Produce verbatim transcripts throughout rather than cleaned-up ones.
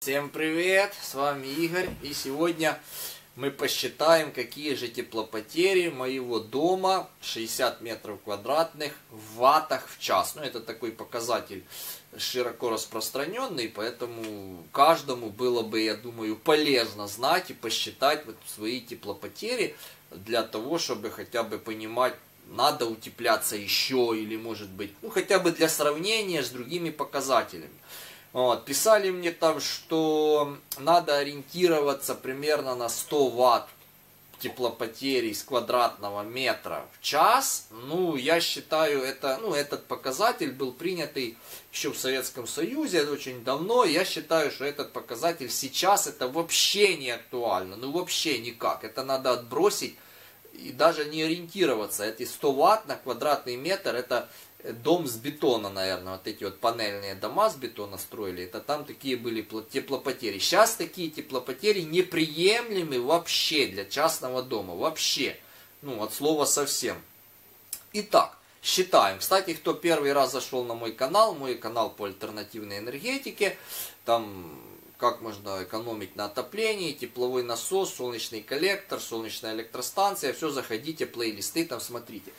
Всем привет, с вами Игорь, и сегодня мы посчитаем, какие же теплопотери моего дома шестьдесят метров квадратных в ваттах в час. Ну, это такой показатель широко распространенный, поэтому каждому было бы, я думаю, полезно знать и посчитать вот свои теплопотери для того, чтобы хотя бы понимать, надо утепляться еще или, может быть, ну, хотя бы для сравнения с другими показателями. Вот, писали мне там, что надо ориентироваться примерно на сто ватт теплопотери с квадратного метра в час. Ну, я считаю, это, ну, этот показатель был принятый еще в Советском Союзе, это очень давно. Я считаю, что этот показатель сейчас это вообще не актуально. Ну, вообще никак. Это надо отбросить и даже не ориентироваться. Эти сто ватт на квадратный метр, это дом с бетона, наверное, вот эти вот панельные дома с бетона строили, это там такие были теплопотери. Сейчас такие теплопотери неприемлемы вообще для частного дома, вообще, ну, от слова совсем. Итак, считаем. Кстати, кто первый раз зашел на мой канал, мой канал по альтернативной энергетике, там как можно экономить на отоплении, тепловой насос, солнечный коллектор, солнечная электростанция, все, заходите, плейлисты, там смотрите.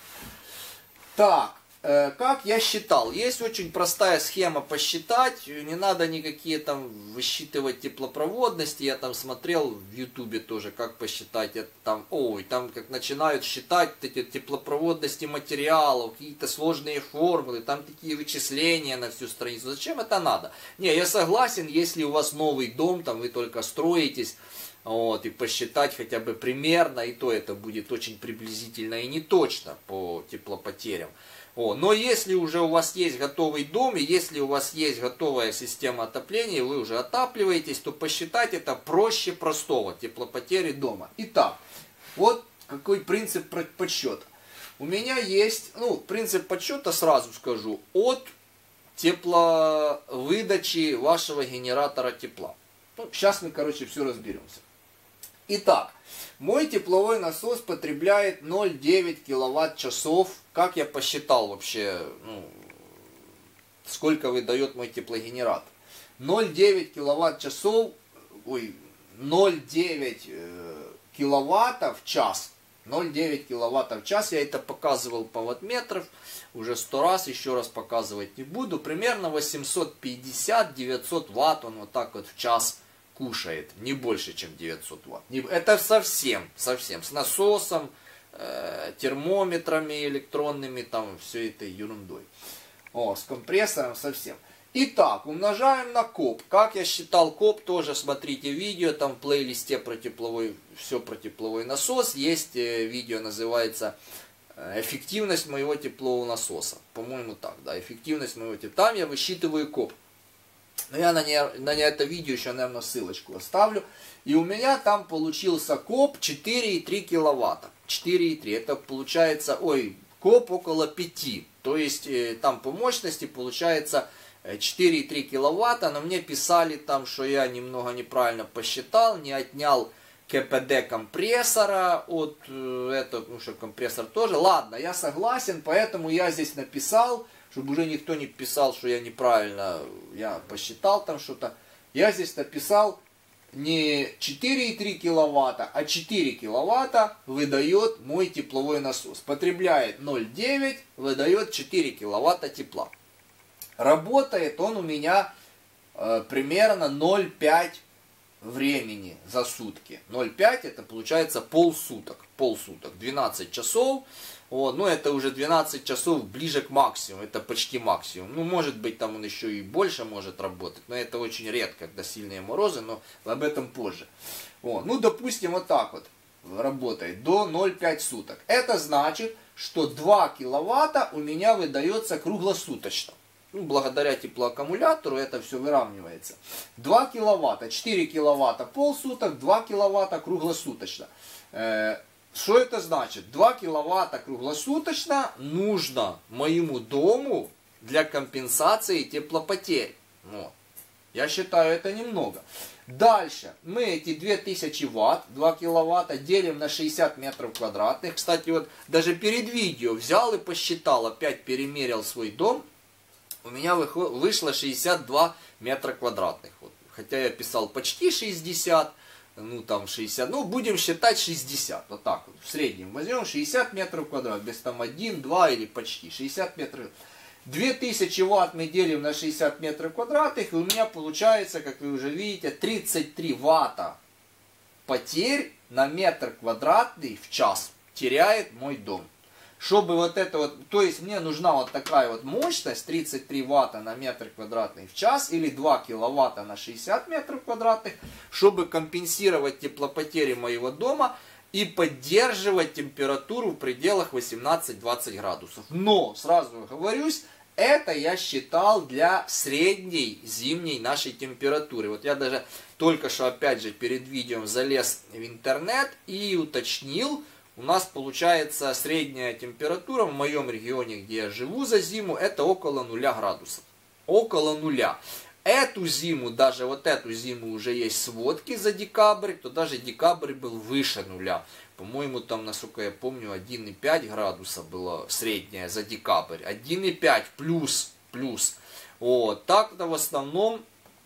Так. Как я считал, есть очень простая схема посчитать, не надо никакие там высчитывать теплопроводности, я там смотрел в ютубе тоже, как посчитать, это там, ой, там как начинают считать эти теплопроводности материалов, какие-то сложные формулы, там такие вычисления на всю страницу, зачем это надо? Не, я согласен, если у вас новый дом, там вы только строитесь, вот, и посчитать хотя бы примерно, и то это будет очень приблизительно и не точно по теплопотерям. О, но если уже у вас есть готовый дом, и если у вас есть готовая система отопления, вы уже отапливаетесь, то посчитать это проще простого, теплопотери дома. Итак, вот какой принцип подсчета. У меня есть, ну, принцип подсчета, сразу скажу, от тепловыдачи вашего генератора тепла. Ну, сейчас мы, короче, все разберемся. Итак, мой тепловой насос потребляет ноль целых девять десятых киловатт-часов. Как я посчитал вообще, ну, сколько выдает мой теплогенератор? ноль целых девять десятых киловатт-часов, ой, ноль целых девять десятых киловатта в час. ноль целых девять десятых киловатта в час, я это показывал по ваттметров, уже сто раз, еще раз показывать не буду. Примерно восемьсот пятьдесят — девятьсот ватт он вот так вот в час кушает, не больше, чем девятьсот ватт. Это совсем, совсем, с насосом, э, термометрами электронными, там, все этой ерундой. О, с компрессором совсем. Итак, умножаем на КОП. Как я считал КОП, тоже смотрите видео, там в плейлисте про тепловой, все про тепловой насос. Есть э, видео, называется «Эффективность моего теплового насоса». По-моему так, да, эффективность моего теплового. Там я высчитываю КОП. Но я на, не, на не это видео еще, наверное, ссылочку оставлю. И у меня там получился КОП четыре и три киловатта. четыре и три. Это получается, ой, КОП около пяти. То есть э, там по мощности получается четыре и три киловатта. Но мне писали там, что я немного неправильно посчитал, не отнял КПД компрессора от э, этого, ну что компрессор тоже. Ладно, я согласен, поэтому я здесь написал, чтобы уже никто не писал, что я неправильно, я посчитал там что-то. Я здесь написал не четыре и три киловатта, а четыре киловатта выдает мой тепловой насос. Потребляет ноль целых девять десятых, выдает четыре киловатта тепла. Работает он у меня э, примерно ноль целых пять десятых времени за сутки. ноль целых пять это получается полсуток. Полсуток, двенадцать часов. Вот, ну это уже двенадцать часов ближе к максимуму, это почти максимум. Ну может быть там он еще и больше может работать, но это очень редко, когда сильные морозы, но об этом позже. Вот, ну допустим вот так вот работает до ноль целых пять десятых суток. Это значит, что два киловатта у меня выдается круглосуточно. Ну, благодаря теплоаккумулятору это все выравнивается. два киловатта, четыре киловатта полсуток, два киловатта круглосуточно. Что это значит? два киловатта круглосуточно нужно моему дому для компенсации теплопотерь. Вот. Я считаю, это немного. Дальше мы эти две тысячи ватт, два киловатта делим на шестьдесят метров квадратных. Кстати, вот даже перед видео взял и посчитал, опять перемерил свой дом. У меня вышло шестьдесят два метра квадратных. Вот. Хотя я писал почти шестьдесят, ну там шестьдесят, ну будем считать шестьдесят, вот так вот, в среднем возьмем шестьдесят метров квадратных, без там один, два или почти шестьдесят метров. две тысячи ватт мы делим на шестьдесят метров квадратных, и у меня получается, как вы уже видите, тридцать три ватта потерь на метр квадратный в час теряет мой дом. Чтобы вот это вот, то есть мне нужна вот такая вот мощность, тридцать три ватта на метр квадратный в час, или два киловатта на шестьдесят метров квадратных, чтобы компенсировать теплопотери моего дома и поддерживать температуру в пределах восемнадцать-двадцать градусов. Но, сразу говорюсь, это я считал для средней зимней нашей температуры. Вот я даже только что, опять же, перед видео залез в интернет и уточнил. У нас получается средняя температура в моем регионе, где я живу за зиму, это около нуля градусов. Около нуля. Эту зиму, даже вот эту зиму уже есть сводки за декабрь, то даже декабрь был выше нуля. По-моему, там, насколько я помню, один и пять градуса было средняя за декабрь. один и пять плюс, плюс. Вот. Так-то в основном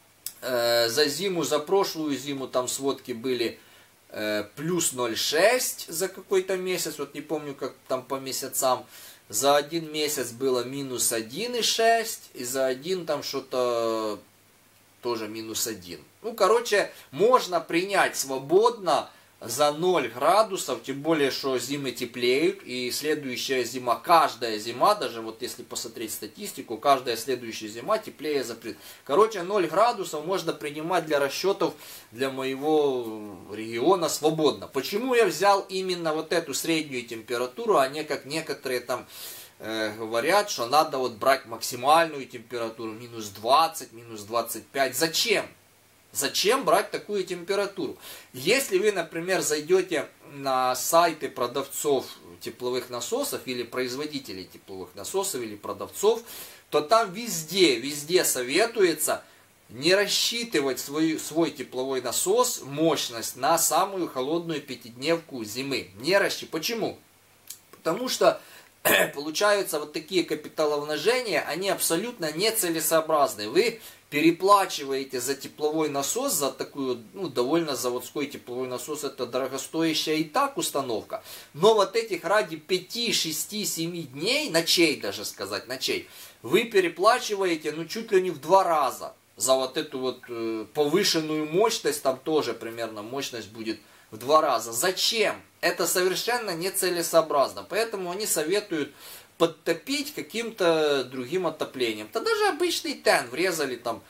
э, за зиму, за прошлую зиму там сводки были э, плюс ноль целых шесть десятых за какой-то месяц. Вот не помню, как там по месяцам. За один месяц было минус один и шесть. И за один там что-то тоже минус один. Ну, короче, можно принять свободно за ноль градусов, тем более, что зимы теплеют, и следующая зима, каждая зима, даже вот если посмотреть статистику, каждая следующая зима теплее за пред. Короче, ноль градусов можно принимать для расчетов для моего региона свободно. Почему я взял именно вот эту среднюю температуру, а не как некоторые там э, говорят, что надо вот брать максимальную температуру, минус двадцать, минус двадцать пять. Зачем? Зачем брать такую температуру? Если вы, например, зайдете на сайты продавцов тепловых насосов или производителей тепловых насосов или продавцов, то там везде, везде советуется не рассчитывать свой, свой тепловой насос, мощность на самую холодную пятидневку зимы. Не рассчитывать. Почему? Потому что получаются вот такие капиталовложения, они абсолютно нецелесообразны. Вы переплачиваете за тепловой насос, за такую, ну, довольно заводской тепловой насос, это дорогостоящая и так установка. Но вот этих ради пяти, шести, семи дней, ночей даже сказать, ночей, вы переплачиваете, ну, чуть ли не в два раза за вот эту вот э, повышенную мощность, там тоже примерно мощность будет в два раза. Зачем? Это совершенно нецелесообразно. Поэтому они советуют подтопить каким-то другим отоплением. Да даже обычный тен врезали там.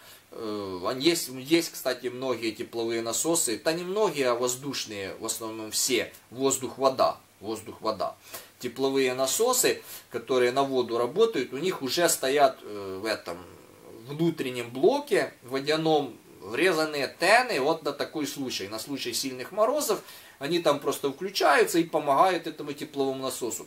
Э, есть, есть, кстати, многие тепловые насосы. Да не многие, а воздушные, в основном все. Воздух-вода. Воздух-вода. Тепловые насосы, которые на воду работают, у них уже стоят э, в этом внутреннем блоке водяном врезанные тены, вот на такой случай, на случай сильных морозов, они там просто включаются и помогают этому тепловому насосу.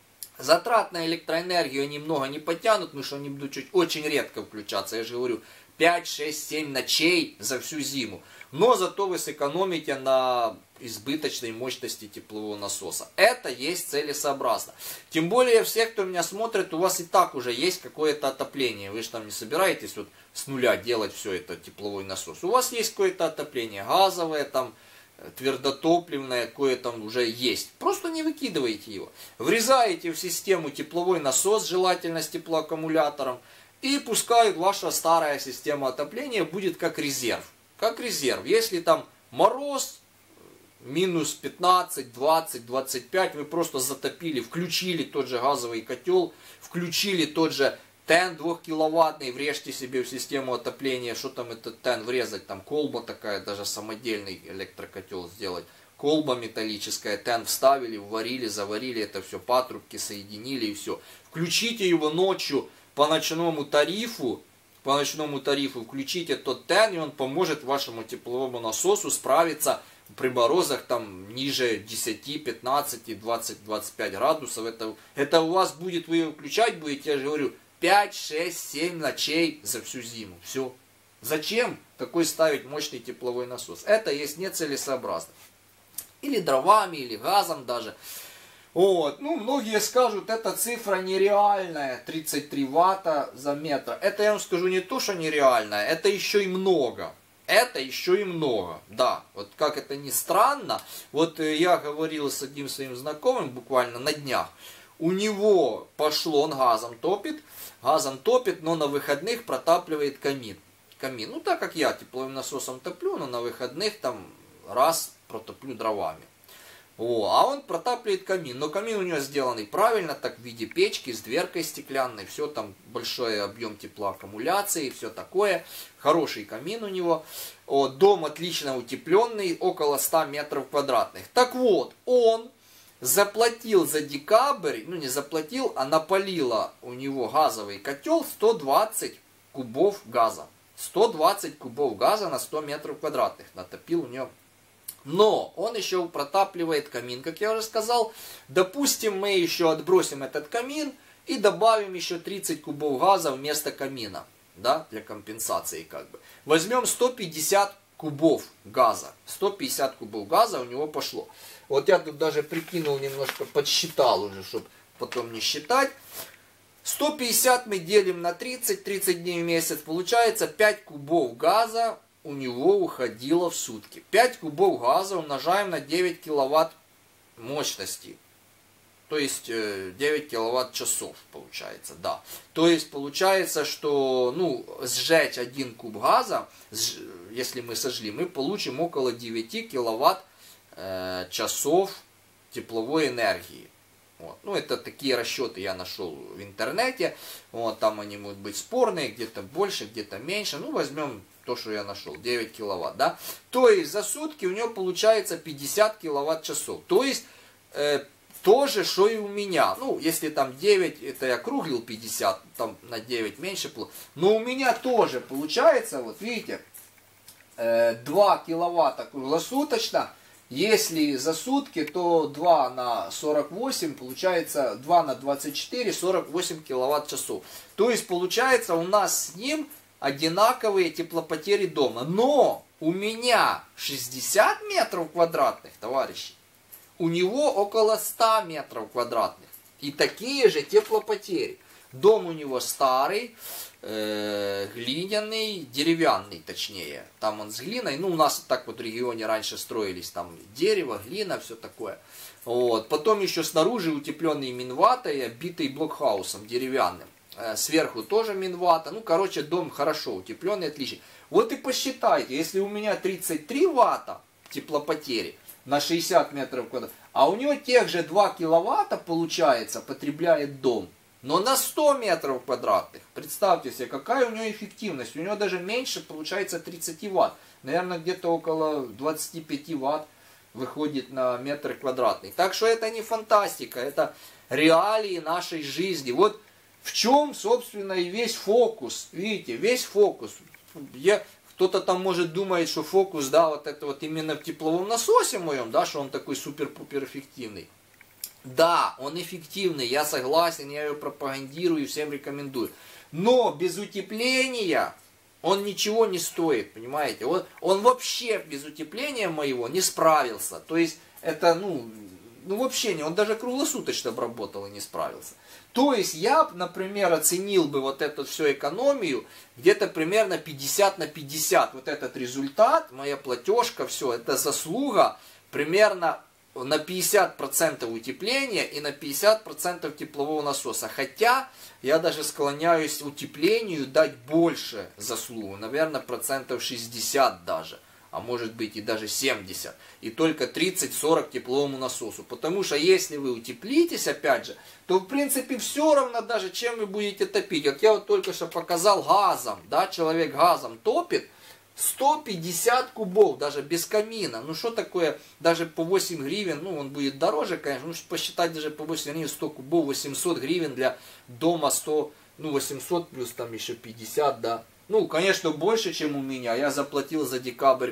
Затрат на электроэнергию они много не потянут, потому что они будут чуть, очень редко включаться, я же говорю, пять, шесть, семь ночей за всю зиму. Но зато вы сэкономите на избыточной мощности теплового насоса. Это есть целесообразно. Тем более, все, кто меня смотрит, у вас и так уже есть какое-то отопление. Вы же там не собираетесь вот с нуля делать все это, тепловой насос. У вас есть какое-то отопление газовое, там, твердотопливное, кое там уже есть. Просто не выкидывайте его. Врезаете в систему тепловой насос, желательно с теплоаккумулятором, и пускай ваша старая система отопления будет как резерв. Как резерв. Если там мороз, минус пятнадцать, двадцать, двадцать пять, вы просто затопили, включили тот же газовый котел, включили тот же тен двухкиловаттный, врежьте себе в систему отопления, что там этот тен врезать, там колба такая, даже самодельный электрокотел сделать. Колба металлическая, тен вставили, варили, заварили, это все, патрубки соединили и все. Включите его ночью по ночному тарифу, по ночному тарифу включите тот тен, и он поможет вашему тепловому насосу справиться при морозах там ниже десяти, пятнадцати, двадцати, двадцати пяти градусов. Это, это у вас будет, вы его включать будете, я же говорю, пять, шесть, семь ночей за всю зиму. Все. Зачем такой ставить мощный тепловой насос? Это есть нецелесообразно. Или дровами, или газом даже. Вот. Ну, многие скажут, эта цифра нереальная, тридцать три ватта за метр. Это я вам скажу не то, что нереальная, это еще и много. Это еще и много, да, вот как это ни странно, вот я говорил с одним своим знакомым буквально на днях, у него пошло, он газом топит, газом топит, но на выходных протапливает камин. Камин, ну так как я тепловым насосом топлю, но на выходных там раз протоплю дровами. О, а он протапливает камин, но камин у него сделанный правильно, так в виде печки, с дверкой стеклянной, все там большой объем теплоаккумуляции, все такое, хороший камин у него, о, дом отлично утепленный, около ста метров квадратных. Так вот, он заплатил за декабрь, ну не заплатил, а напалило у него газовый котел сто двадцать кубов газа. сто двадцать кубов газа на сто метров квадратных натопил у него. Но он еще протапливает камин, как я уже сказал. Допустим, мы еще отбросим этот камин и добавим еще тридцать кубов газа вместо камина, да, для компенсации как бы. Возьмем сто пятьдесят кубов газа. сто пятьдесят кубов газа у него пошло. Вот я тут даже прикинул немножко, подсчитал уже, чтобы потом не считать. сто пятьдесят мы делим на тридцать, тридцать дней в месяц, получается пять кубов газа у него уходило в сутки. пять кубов газа умножаем на девять киловатт мощности. То есть девять киловатт часов получается, да. То есть получается, что ну, сжечь один куб газа, если мы сожгли, мы получим около девяти киловатт э, часов тепловой энергии. Вот. Ну, это такие расчеты я нашел в интернете. Вот, там они могут быть спорные, где-то больше, где-то меньше. Ну, возьмем то, что я нашел, девять киловатт, да. То есть за сутки у него получается пятьдесят киловатт часов. То есть э, то же, что и у меня. Ну, если там девять, это я округлил пятьдесят, там на девять меньше. Но у меня тоже получается, вот видите, э, два киловатта круглосуточно. Если за сутки, то два на сорок восемь, получается два на двадцать четыре, сорок восемь киловатт часов. То есть получается у нас с ним одинаковые теплопотери дома. Но у меня шестьдесят метров квадратных, товарищи. У него около ста метров квадратных. И такие же теплопотери. Дом у него старый, э, глиняный, деревянный точнее. Там он с глиной. Ну, у нас так вот в регионе раньше строились. Там дерево, глина, все такое. Вот. Потом еще снаружи утепленный минватой, оббитый блокхаусом деревянным. Э, сверху тоже минвата. Ну, короче, дом хорошо утепленный, отличный. Вот и посчитайте, если у меня тридцать три ватта теплопотери на шестьдесят метров квадратных, а у него тех же два киловатта, получается, потребляет дом, но на сто метров квадратных. Представьте себе, какая у него эффективность. У него даже меньше, получается, тридцать ватт. Наверное, где-то около двадцати пяти ватт выходит на метр квадратный. Так что это не фантастика, это реалии нашей жизни. Вот в чем, собственно, и весь фокус. Видите, весь фокус. Я... Кто-то там может думать, что фокус, да, вот это вот именно в тепловом насосе моем, да, что он такой супер-пупер эффективный. Да, он эффективный, я согласен, я его пропагандирую и всем рекомендую. Но без утепления он ничего не стоит, понимаете? Он, он вообще без утепления моего не справился. То есть это, ну, ну вообще не, он даже круглосуточно обработал и не справился. То есть я, например, оценил бы вот эту всю экономию где-то примерно пятьдесят на пятьдесят. Вот этот результат, моя платежка, все, это заслуга примерно на пятьдесят процентов утепления и на пятьдесят процентов теплового насоса. Хотя я даже склоняюсь утеплению дать больше заслугу, наверное, процентов шестьдесят даже. А может быть и даже семьдесят. И только тридцать-сорок тепловому насосу. Потому что если вы утеплитесь, опять же, то в принципе все равно даже, чем вы будете топить. Как я вот только что показал газом, да, человек газом топит, сто пятьдесят кубов, даже без камина. Ну что такое, даже по восемь гривен, ну он будет дороже, конечно, ну посчитать даже по восемь гривен, сто кубов, восемьсот гривен для дома сто, ну восемьсот плюс там еще пятьдесят, да. Ну, конечно, больше, чем у меня. Я заплатил за декабрь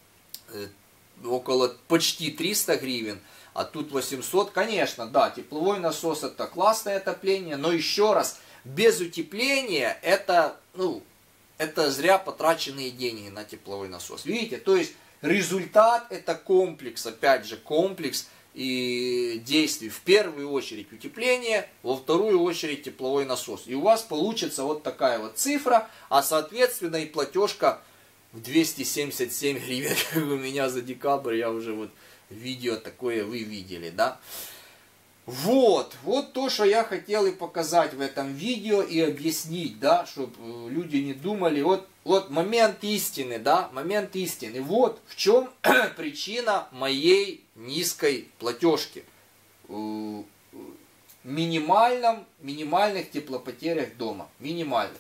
э, около почти триста гривен, а тут восемьсот. Конечно, да, тепловой насос это классное отопление, но еще раз, без утепления это, ну, это зря потраченные деньги на тепловой насос. Видите, то есть результат это комплекс, опять же, комплекс и действий. В первую очередь утепление, во вторую очередь тепловой насос. И у вас получится вот такая вот цифра, а соответственно и платежка в двести семьдесят семь гривен, как у меня за декабрь, я уже вот видео такое вы видели, да. Вот, вот то, что я хотел и показать в этом видео и объяснить, да, чтобы люди не думали, вот, вот момент истины, да, момент истины, вот в чем причина моей низкой платежки, минимальном, минимальных теплопотерях дома, минимальных.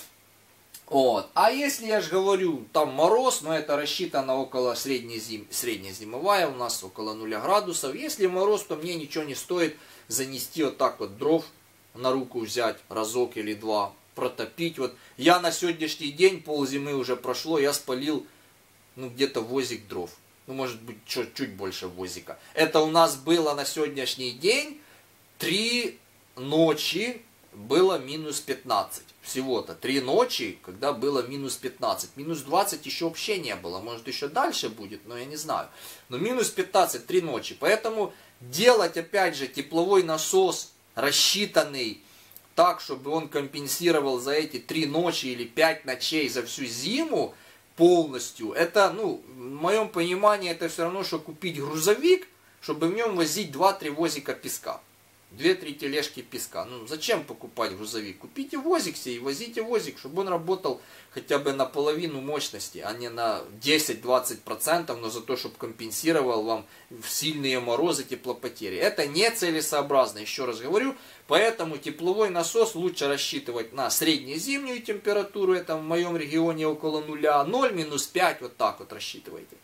Вот. А если я же говорю, там мороз, но это рассчитано около средней зим, среднезимовая, у нас около нуля градусов. Если мороз, то мне ничего не стоит занести вот так вот дров, на руку взять разок или два, протопить. Вот я на сегодняшний день, ползимы уже прошло, я спалил ну, где-то возик дров. Ну, может быть, чуть, чуть больше возика. Это у нас было на сегодняшний день три ночи, было минус пятнадцать. Всего-то три ночи, когда было минус пятнадцать. Минус двадцать еще вообще не было. Может еще дальше будет, но я не знаю. Но минус пятнадцать, три ночи. Поэтому делать опять же тепловой насос, рассчитанный так, чтобы он компенсировал за эти три ночи или пять ночей за всю зиму полностью. Это, ну, в моем понимании, это все равно, что купить грузовик, чтобы в нем возить два-три возика песка. две-три тележки песка. Ну, зачем покупать грузовик? Купите возик себе и возите возик, чтобы он работал хотя бы на половину мощности, а не на десять-двадцать процентов, но за то, чтобы компенсировал вам в сильные морозы теплопотери. Это нецелесообразно, еще раз говорю. Поэтому тепловой насос лучше рассчитывать на среднезимнюю температуру, это в моем регионе около нуля, ноль минус пять, вот так вот рассчитывайте.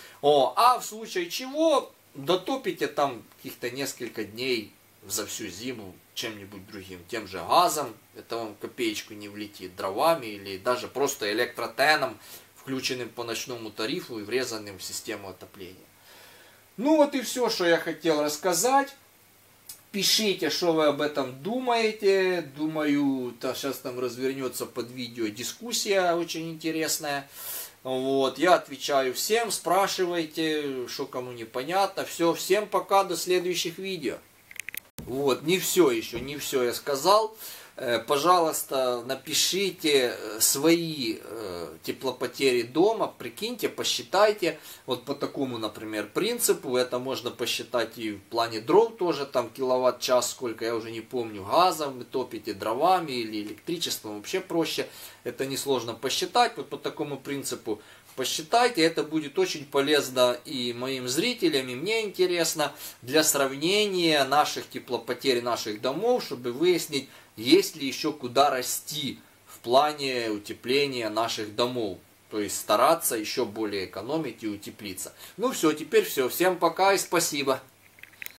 О, а в случае чего дотопите там каких-то несколько дней за всю зиму чем-нибудь другим, тем же газом, это вам копеечку не влетит, дровами или даже просто электротеном, включенным по ночному тарифу и врезанным в систему отопления. Ну вот и все, что я хотел рассказать. Пишите, что вы об этом думаете. Думаю, то сейчас там развернется под видео дискуссия очень интересная. Вот, я отвечаю всем, спрашивайте, что кому непонятно. Все, всем пока, до следующих видео. Вот, не все еще, не все я сказал. Пожалуйста, напишите свои теплопотери дома, прикиньте, посчитайте. Вот по такому, например, принципу. Это можно посчитать и в плане дров тоже, там киловатт-час, сколько, я уже не помню, газом вы топите, дровами или электричеством, вообще проще. Это несложно посчитать, вот по такому принципу. Посчитайте, это будет очень полезно и моим зрителям, и мне интересно для сравнения наших теплопотерь наших домов, чтобы выяснить, есть ли еще куда расти в плане утепления наших домов. То есть стараться еще более экономить и утеплиться. Ну все, теперь все. Всем пока и спасибо.